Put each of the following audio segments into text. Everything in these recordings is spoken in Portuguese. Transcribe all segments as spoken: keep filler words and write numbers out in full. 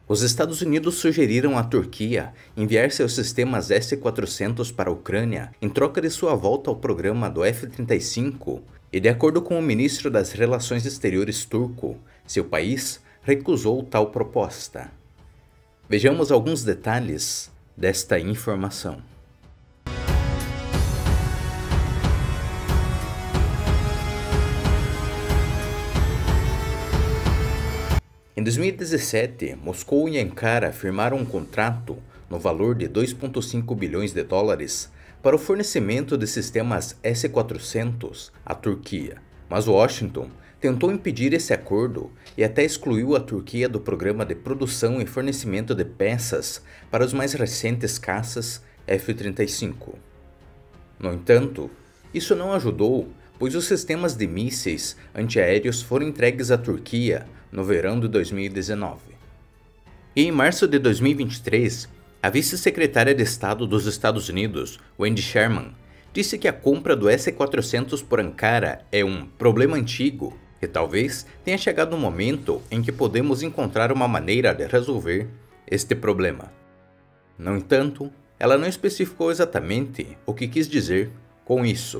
Os Estados Unidos sugeriram à Turquia enviar seus sistemas S quatrocentos para a Ucrânia em troca de sua volta ao programa do F trinta e cinco, e de acordo com o ministro das Relações Exteriores turco, seu país recusou tal proposta. Vejamos alguns detalhes desta informação. Em dois mil e dezessete, Moscou e Ankara firmaram um contrato no valor de dois vírgula cinco bilhões de dólares para o fornecimento de sistemas S quatrocentos à Turquia, mas Washington tentou impedir esse acordo e até excluiu a Turquia do programa de produção e fornecimento de peças para os mais recentes caças F trinta e cinco. No entanto, isso não ajudou, pois os sistemas de mísseis antiaéreos foram entregues à Turquia no verão de dois mil e dezenove. E em março de dois mil e vinte e três, a vice-secretária de Estado dos Estados Unidos, Wendy Sherman, disse que a compra do S quatrocentos por Ankara é um problema antigo e talvez tenha chegado o momento em que podemos encontrar uma maneira de resolver este problema. No entanto, ela não especificou exatamente o que quis dizer com isso.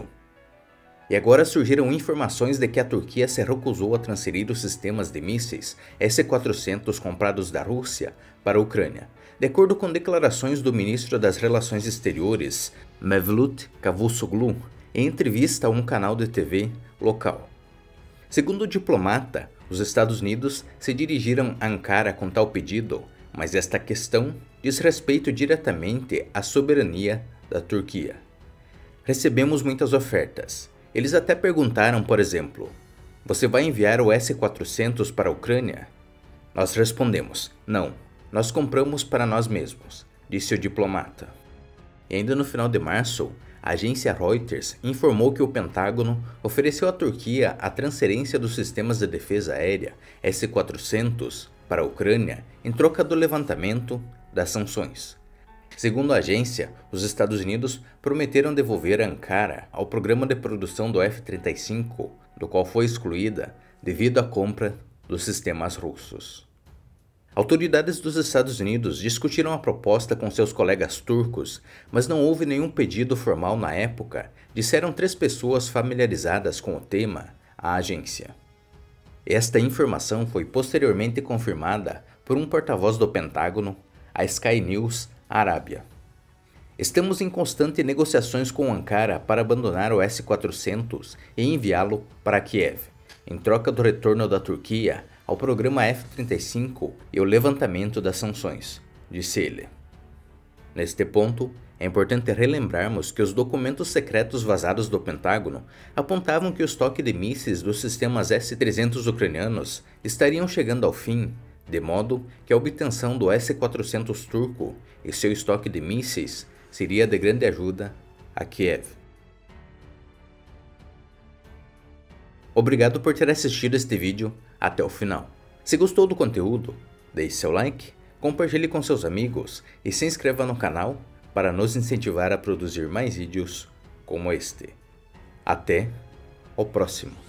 E agora surgiram informações de que a Turquia se recusou a transferir os sistemas de mísseis S quatrocentos comprados da Rússia para a Ucrânia, de acordo com declarações do ministro das Relações Exteriores, Mevlut Cavusoglu, em entrevista a um canal de T V local. Segundo o diplomata, os Estados Unidos se dirigiram a Ankara com tal pedido, mas esta questão diz respeito diretamente à soberania da Turquia. Recebemos muitas ofertas. Eles até perguntaram, por exemplo, você vai enviar o S quatrocentos para a Ucrânia? Nós respondemos, não, nós compramos para nós mesmos, disse o diplomata. E ainda no final de março, a agência Reuters informou que o Pentágono ofereceu à Turquia a transferência dos sistemas de defesa aérea S quatrocentos para a Ucrânia em troca do levantamento das sanções. Segundo a agência, os Estados Unidos prometeram devolver Ankara ao programa de produção do F trinta e cinco, do qual foi excluída devido à compra dos sistemas russos. Autoridades dos Estados Unidos discutiram a proposta com seus colegas turcos, mas não houve nenhum pedido formal na época, disseram três pessoas familiarizadas com o tema à agência. Esta informação foi posteriormente confirmada por um porta-voz do Pentágono, a Sky News Arábia. Estamos em constante negociações com Ankara para abandonar o S quatrocentos e enviá-lo para Kiev, em troca do retorno da Turquia ao programa F trinta e cinco e o levantamento das sanções, disse ele. Neste ponto, é importante relembrarmos que os documentos secretos vazados do Pentágono apontavam que o estoque de mísseis dos sistemas S trezentos ucranianos estariam chegando ao fim, de modo que a obtenção do S quatrocentos turco e seu estoque de mísseis seria de grande ajuda a Kiev. Obrigado por ter assistido este vídeo até o final. Se gostou do conteúdo, deixe seu like, compartilhe com seus amigos e se inscreva no canal para nos incentivar a produzir mais vídeos como este. Até o próximo.